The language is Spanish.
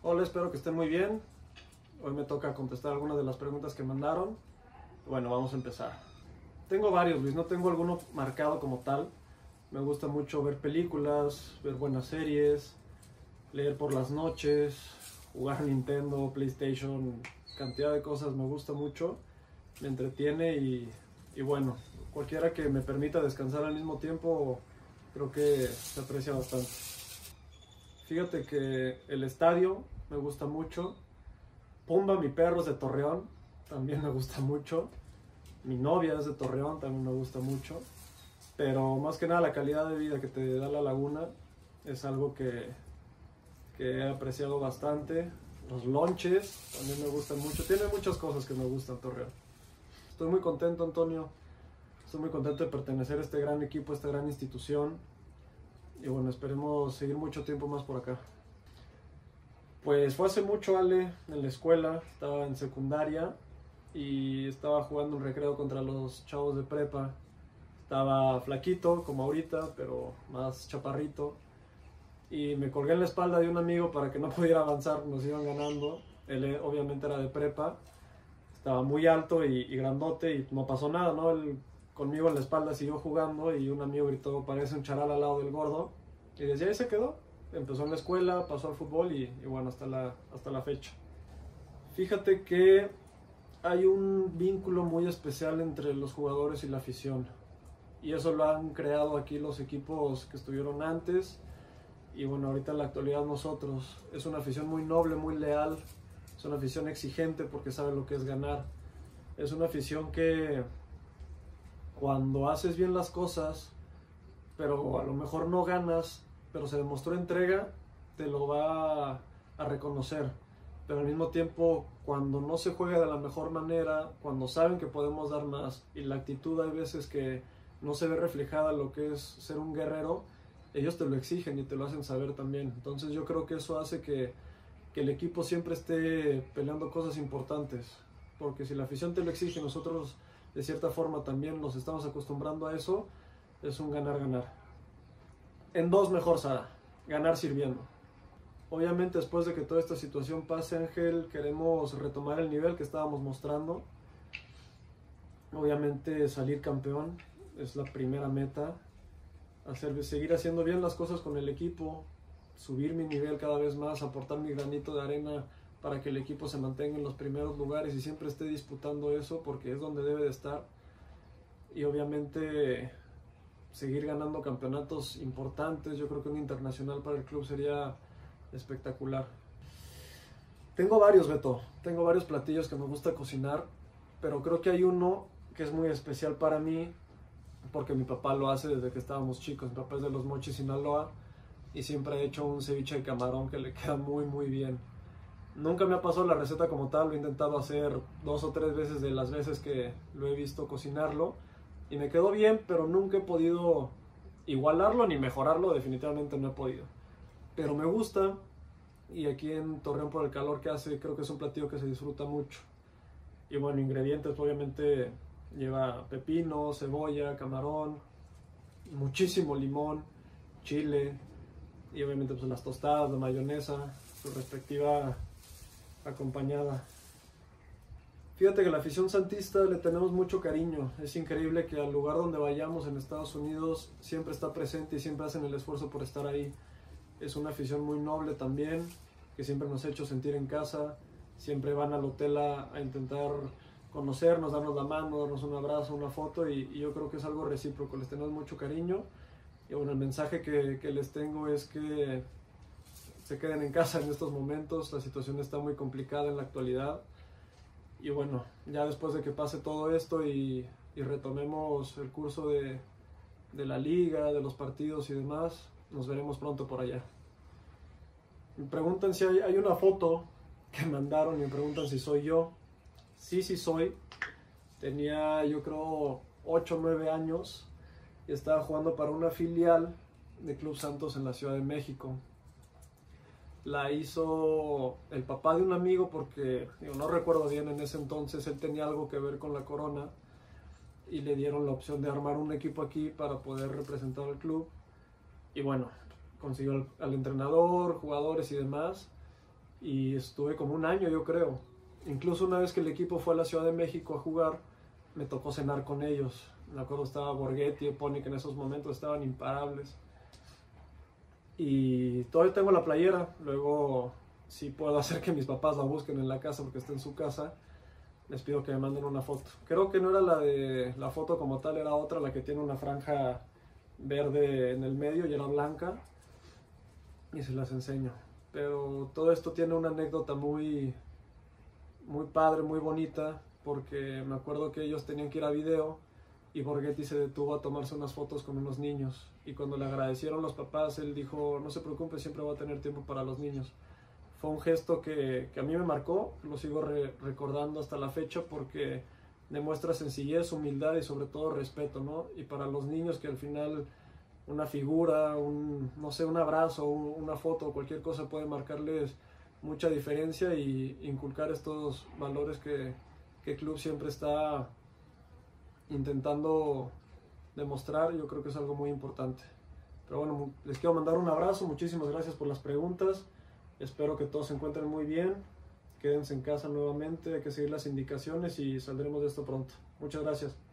Hola, espero que estén muy bien. Hoy me toca contestar algunas de las preguntas que mandaron. Bueno, vamos a empezar. Tengo varios, Luis, no tengo alguno marcado como tal. Me gusta mucho ver películas, ver buenas series, leer por las noches, jugar Nintendo, PlayStation, cantidad de cosas me gusta mucho, me entretiene y bueno, cualquiera que me permita descansar al mismo tiempo creo que se aprecia bastante. Fíjate que el estadio me gusta mucho. Pumba, mi perro es de Torreón, también me gusta mucho. Mi novia es de Torreón, también me gusta mucho. Pero más que nada la calidad de vida que te da la laguna es algo que he apreciado bastante. Los lonches también me gustan mucho. Tiene muchas cosas que me gustan Torreón. Estoy muy contento, Antonio. Estoy muy contento de pertenecer a este gran equipo, a esta gran institución. Y bueno, esperemos seguir mucho tiempo más por acá. Pues fue hace mucho, Ale, en la escuela, estaba en secundaria y estaba jugando un recreo contra los chavos de prepa. Estaba flaquito, como ahorita, pero más chaparrito. Y me colgué en la espalda de un amigo para que no pudiera avanzar, nos iban ganando. Él obviamente era de prepa, estaba muy alto y grandote y no pasó nada, ¿no? Él conmigo en la espalda siguió jugando y un amigo gritó, parece un charal al lado del gordo. Y desde ahí se quedó. Empezó en la escuela, pasó al fútbol y bueno, hasta la fecha. Fíjate que hay un vínculo muy especial entre los jugadores y la afición. Y eso lo han creado aquí los equipos que estuvieron antes. Y bueno, ahorita en la actualidad nosotros. Es una afición muy noble, muy leal. Es una afición exigente porque sabe lo que es ganar. Es una afición que cuando haces bien las cosas, pero a lo mejor no ganas, pero se demostró entrega, te lo va a reconocer. Pero al mismo tiempo, cuando no se juega de la mejor manera, cuando saben que podemos dar más y la actitud hay veces que no se ve reflejada lo que es ser un guerrero, ellos te lo exigen y te lo hacen saber también. Entonces yo creo que eso hace que el equipo siempre esté peleando cosas importantes, porque si la afición te lo exige, nosotros de cierta forma también nos estamos acostumbrando a eso, es un ganar-ganar. En dos mejor, Sara, ganar sirviendo. Obviamente después de que toda esta situación pase, Ángel, queremos retomar el nivel que estábamos mostrando. Obviamente salir campeón es la primera meta. Seguir haciendo bien las cosas con el equipo, subir mi nivel cada vez más, aportar mi granito de arena para que el equipo se mantenga en los primeros lugares y siempre esté disputando eso porque es donde debe de estar. Y obviamente seguir ganando campeonatos importantes. Yo creo que un internacional para el club sería espectacular. Tengo varios, Beto. Tengo varios platillos que me gusta cocinar, pero creo que hay uno que es muy especial para mí porque mi papá lo hace desde que estábamos chicos. Mi papá es de Los Mochis, Sinaloa, y siempre ha hecho un ceviche de camarón que le queda muy muy bien. Nunca me ha pasado la receta como tal, lo he intentado hacer 2 o 3 veces de las veces que lo he visto cocinarlo y me quedó bien, pero nunca he podido igualarlo ni mejorarlo, definitivamente no he podido. Pero me gusta y aquí en Torreón por el calor que hace creo que es un platillo que se disfruta mucho. Y bueno, ingredientes obviamente lleva pepino, cebolla, camarón, muchísimo limón, chile y obviamente pues las tostadas, la mayonesa, su respectiva acompañada. Fíjate que a la afición santista le tenemos mucho cariño. Es increíble que al lugar donde vayamos en Estados Unidos siempre está presente y siempre hacen el esfuerzo por estar ahí. Es una afición muy noble también, que siempre nos ha hecho sentir en casa. Siempre van al hotel a intentar conocernos, darnos la mano, darnos un abrazo, una foto y yo creo que es algo recíproco. Les tenemos mucho cariño. Y bueno, el mensaje que les tengo es que se queden en casa en estos momentos. La situación está muy complicada en la actualidad. Y bueno, ya después de que pase todo esto y retomemos el curso de la liga, de los partidos y demás, nos veremos pronto por allá. Me preguntan si hay una foto que mandaron y me preguntan si soy yo. Sí, sí soy. Tenía yo creo 8 o 9 años y estaba jugando para una filial de Club Santos en la Ciudad de México. La hizo el papá de un amigo porque no recuerdo bien en ese entonces, él tenía algo que ver con la Corona y le dieron la opción de armar un equipo aquí para poder representar al club. Y bueno, consiguió al entrenador, jugadores y demás. y estuve como un año, yo creo. Incluso una vez que el equipo fue a la Ciudad de México a jugar, me tocó cenar con ellos. Me acuerdo estaba Borghetti y Pony, que en esos momentos estaban imparables. Y todavía tengo la playera. Luego, si puedo hacer que mis papás la busquen en la casa porque está en su casa, les pido que me manden una foto. Creo que no era la de la foto como tal, era otra, la que tiene una franja verde en el medio y era blanca. Y se las enseño. Pero todo esto tiene una anécdota muy padre, muy bonita, porque me acuerdo que ellos tenían que ir a video y Borghetti se detuvo a tomarse unas fotos con unos niños, y cuando le agradecieron los papás, él dijo: no se preocupe, siempre voy a tener tiempo para los niños. Fue un gesto que a mí me marcó, lo sigo recordando hasta la fecha, porque demuestra sencillez, humildad y sobre todo respeto, ¿no? Y para los niños, que al final una figura, no sé, un abrazo, una foto, cualquier cosa puede marcarles mucha diferencia y inculcar estos valores que el club siempre está intentando demostrar. Yo creo que es algo muy importante. Pero bueno, les quiero mandar un abrazo, muchísimas gracias por las preguntas, espero que todos se encuentren muy bien, quédense en casa nuevamente, hay que seguir las indicaciones y saldremos de esto pronto. Muchas gracias.